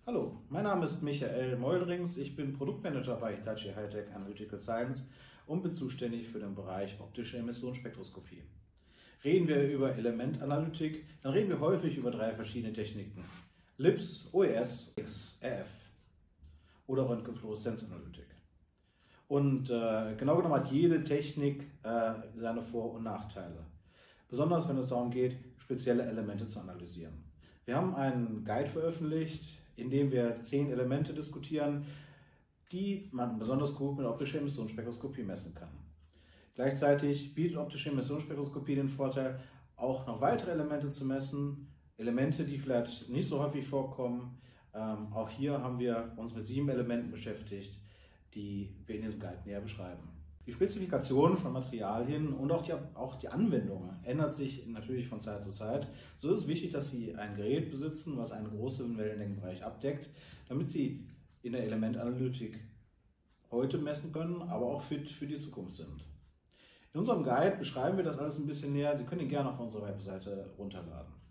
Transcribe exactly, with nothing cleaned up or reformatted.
Hallo, mein Name ist Michael Meulrings, ich bin Produktmanager bei Hitachi High-Tech Analytical Science und bin zuständig für den Bereich optische Emissionsspektroskopie. Reden wir über Elementanalytik, dann reden wir häufig über drei verschiedene Techniken: L I B S, O E S, X R F oder Röntgenfluoreszenzanalytik. Und äh, genau genommen hat jede Technik äh, seine Vor- und Nachteile. Besonders wenn es darum geht, spezielle Elemente zu analysieren. Wir haben einen Guide veröffentlicht, in dem wir zehn Elemente diskutieren, die man besonders gut mit optischer Emissionsspektroskopie messen kann. Gleichzeitig bietet optische Emissionsspektroskopie den Vorteil, auch noch weitere Elemente zu messen, Elemente, die vielleicht nicht so häufig vorkommen. Ähm, auch hier haben wir uns mit sieben Elementen beschäftigt, die wir in diesem Guide näher beschreiben. Die Spezifikation von Materialien und auch die, auch die Anwendung ändert sich natürlich von Zeit zu Zeit. So ist es wichtig, dass Sie ein Gerät besitzen, was einen großen Wellenlängenbereich abdeckt, damit Sie in der Elementanalytik heute messen können, aber auch fit für die Zukunft sind. In unserem Guide beschreiben wir das alles ein bisschen näher. Sie können ihn gerne auf unserer Webseite runterladen.